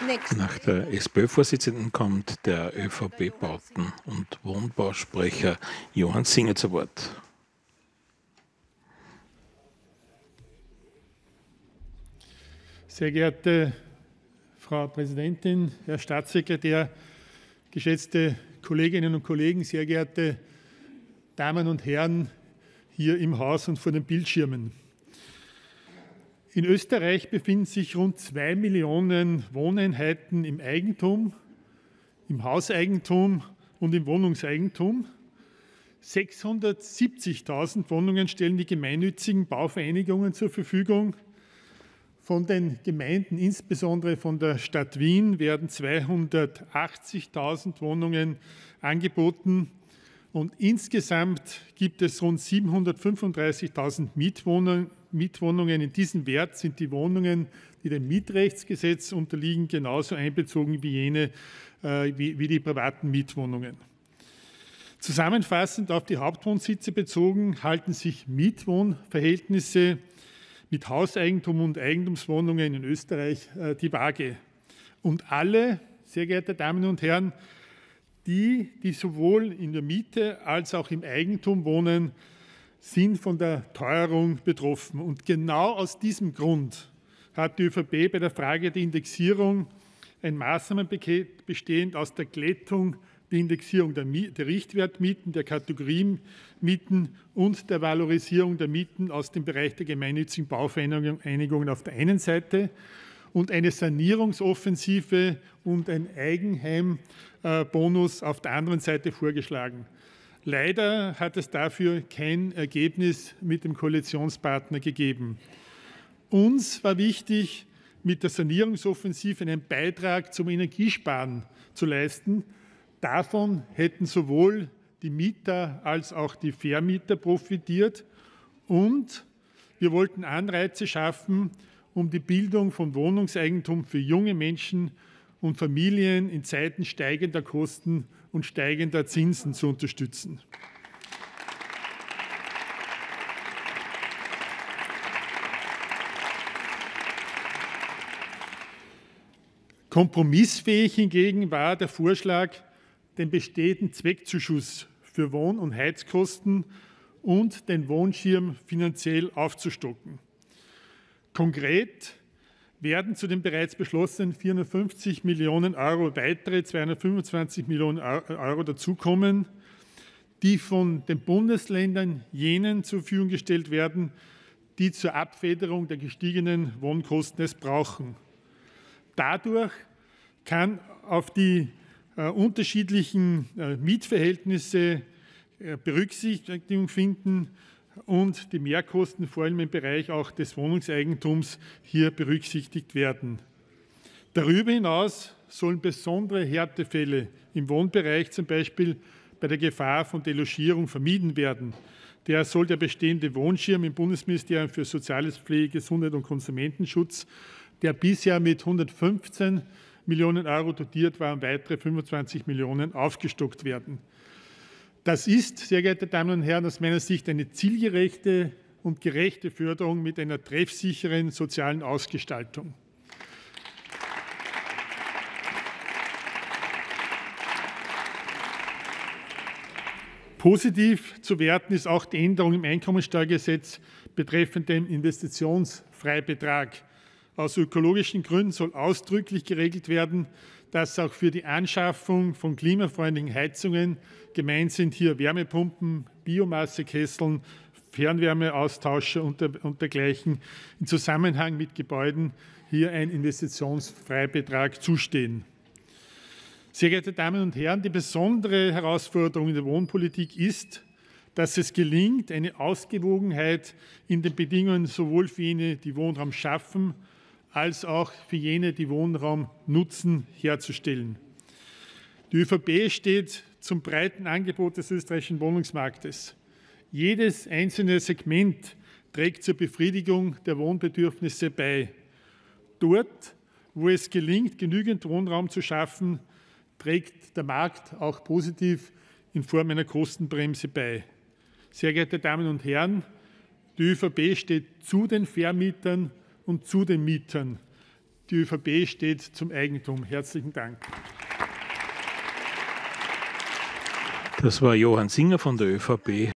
Nach der SPÖ-Vorsitzenden kommt der ÖVP-Bauten- und Wohnbausprecher Johann Singer zu Wort. Sehr geehrte Frau Präsidentin, Herr Staatssekretär, geschätzte Kolleginnen und Kollegen, sehr geehrte Damen und Herren hier im Haus und vor den Bildschirmen. In Österreich befinden sich rund 2 Millionen Wohneinheiten im Eigentum, im Hauseigentum und im Wohnungseigentum. 670.000 Wohnungen stellen die gemeinnützigen Bauvereinigungen zur Verfügung. Von den Gemeinden, insbesondere von der Stadt Wien, werden 280.000 Wohnungen angeboten. Und insgesamt gibt es rund 735.000 Mietwohnungen. In diesen Wert sind die Wohnungen, die dem Mietrechtsgesetz unterliegen, genauso einbezogen wie jene, wie die privaten Mietwohnungen. Zusammenfassend auf die Hauptwohnsitze bezogen, halten sich Mietwohnverhältnisse mit Hauseigentum und Eigentumswohnungen in Österreich die Waage. Und alle, sehr geehrte Damen und Herren, die sowohl in der Miete als auch im Eigentum wohnen, sind von der Teuerung betroffen. Und genau aus diesem Grund hat die ÖVP bei der Frage der Indexierung ein Maßnahmenpaket bestehend aus der Glättung der Indexierung der Richtwertmieten, der Kategoriemieten und der Valorisierung der Mieten aus dem Bereich der gemeinnützigen Bauvereinigungen auf der einen Seite und eine Sanierungsoffensive und ein Eigenheimbonus auf der anderen Seite vorgeschlagen. Leider hat es dafür kein Ergebnis mit dem Koalitionspartner gegeben. Uns war wichtig, mit der Sanierungsoffensive einen Beitrag zum Energiesparen zu leisten. Davon hätten sowohl die Mieter als auch die Vermieter profitiert. Und wir wollten Anreize schaffen, um die Bildung von Wohnungseigentum für junge Menschen und Familien in Zeiten steigender Kosten und steigender Zinsen zu unterstützen. Kompromissfähig hingegen war der Vorschlag, den bestehenden Zweckzuschuss für Wohn- und Heizkosten und den Wohnschirm finanziell aufzustocken. Konkret werden zu den bereits beschlossenen 450 Millionen Euro weitere 225 Millionen Euro dazukommen, die von den Bundesländern jenen zur Verfügung gestellt werden, die zur Abfederung der gestiegenen Wohnkosten es brauchen. Dadurch kann auf die unterschiedlichen Mietverhältnisse Berücksichtigung finden und die Mehrkosten vor allem im Bereich auch des Wohnungseigentums hier berücksichtigt werden. Darüber hinaus sollen besondere Härtefälle im Wohnbereich, zum Beispiel bei der Gefahr von Delogierung, vermieden werden. Der soll der bestehende Wohnschirm im Bundesministerium für Soziales, Pflege, Gesundheit und Konsumentenschutz, der bisher mit 115 Millionen Euro dotiert war, um weitere 25 Millionen aufgestockt werden. Das ist, sehr geehrte Damen und Herren, aus meiner Sicht eine zielgerechte und gerechte Förderung mit einer treffsicheren sozialen Ausgestaltung. Positiv zu werten ist auch die Änderung im Einkommensteuergesetz betreffend den Investitionsfreibetrag. Aus ökologischen Gründen soll ausdrücklich geregelt werden, dass auch für die Anschaffung von klimafreundlichen Heizungen gemeint sind hier Wärmepumpen, Biomassekesseln, Fernwärmeaustauscher und dergleichen im Zusammenhang mit Gebäuden hier ein Investitionsfreibetrag zustehen. Sehr geehrte Damen und Herren, die besondere Herausforderung in der Wohnpolitik ist, dass es gelingt, eine Ausgewogenheit in den Bedingungen sowohl für jene, die Wohnraum schaffen, als auch für jene, die Wohnraum nutzen, herzustellen. Die ÖVP steht zum breiten Angebot des österreichischen Wohnungsmarktes. Jedes einzelne Segment trägt zur Befriedigung der Wohnbedürfnisse bei. Dort, wo es gelingt, genügend Wohnraum zu schaffen, trägt der Markt auch positiv in Form einer Kostenbremse bei. Sehr geehrte Damen und Herren, die ÖVP steht zu den Vermietern und zu den Mietern. Die ÖVP steht zum Eigentum. Herzlichen Dank. Das war Johann Singer von der ÖVP.